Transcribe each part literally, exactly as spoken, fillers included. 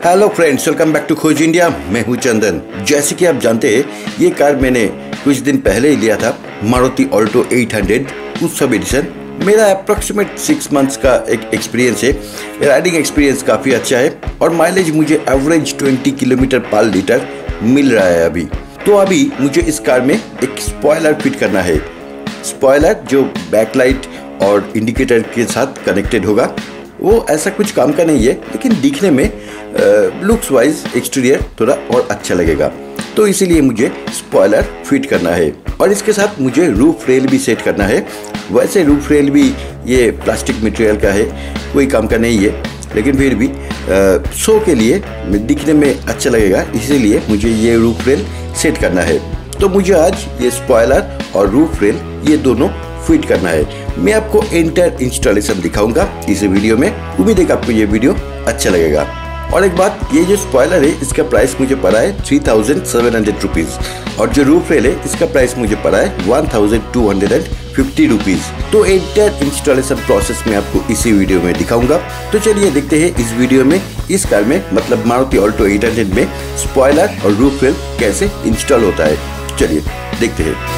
Hello friends, welcome back to Khoj India. मैं हूं चंदन। जैसे कि आप जानते हैं, ये कार मैंने कुछ दिन पहले ही लिया था, Maruti alto eight hundred Utsav edition. मेरा अप्रॉक्सीमेट सिक्स मंथ्स का एक एक्सपीरियंस है। राइडिंग एक्सपीरियंस काफ़ी अच्छा है और माइलेज मुझे average twenty kilometre per litre मिल रहा है अभी। तो अभी मुझे इस कार में एक स्पॉयलर फिट करना है। स्पॉयलर जो बैकलाइट और इंडिकेटर के साथ कनेक्टेड होगा। वो ऐसा कुछ काम का नहीं है, लेकिन दिखने में लुक्स वाइज एक्सटीरियर थोड़ा और अच्छा लगेगा। तो इसीलिए मुझे स्पॉयलर फिट करना है और इसके साथ मुझे रूफ रेल भी सेट करना है। वैसे रूफ रेल भी ये प्लास्टिक मटेरियल का है, कोई काम का नहीं है, लेकिन फिर भी शो के लिए दिखने में अच्छा लगेगा, इसीलिए मुझे ये रूफ रेल सेट करना है। तो मुझे आज ये स्पॉयलर और रूफ रेल ये दोनों फिट करना है। मैं आपको एंटायर इंस्टॉलेशन दिखाऊंगा इस वीडियो में। उम्मीद है कि आपको ये वीडियो अच्छा लगेगा। और एक बात, ये जो स्पॉयलर है इसका प्राइस मुझे पड़ा है three thousand seven hundred rupees और जो रूफ रेल है इसका प्राइस मुझे पड़ा है one thousand two hundred and fifty rupees. तो एंटायर इंस्टॉलेशन प्रोसेस में आपको इसी वीडियो में दिखाऊंगा। तो चलिए देखते हैं इस वीडियो में इस कार में मतलब मारुति ऑल्टो एट हंड्रेड में स्पॉयलर और रूफ रेल कैसे इंस्टॉल होता है। चलिए देखते हैं।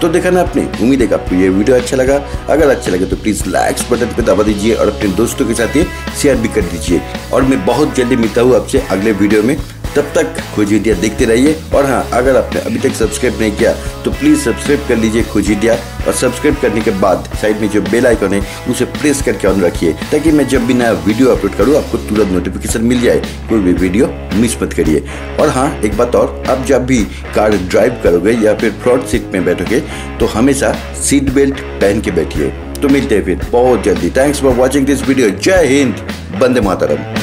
तो देखा ना आपने, उम्मीद है कि आपको ये वीडियो अच्छा लगा। अगर अच्छा लगे तो प्लीज लाइक्स बटन पे दबा दीजिए और अपने दोस्तों के साथ ये शेयर भी कर दीजिए। और मैं बहुत जल्दी मिलता हूँ आपसे अगले वीडियो में, तब तक खोज इंडिया देखते रहिए। और हाँ, अगर आपने अभी तक सब्सक्राइब नहीं किया तो प्लीज सब्सक्राइब कर लीजिए खोज इंडिया, और सब्सक्राइब करने के बाद साइड में जो बेल आइकन है उसे प्रेस करके ऑन रखिए, ताकि मैं जब भी नया वीडियो अपलोड करूँ आपको तुरंत नोटिफिकेशन मिल जाए। कोई भी वीडियो मिस मत करिए। और हाँ, एक बात और, आप जब भी कार ड्राइव करोगे या फिर फ्रंट सीट में बैठोगे तो हमेशा सीट बेल्ट पहन के बैठिए। तो मिलते हैं फिर बहुत जल्दी। Thanks for watching this video. जय हिंद, वंदे मातरम।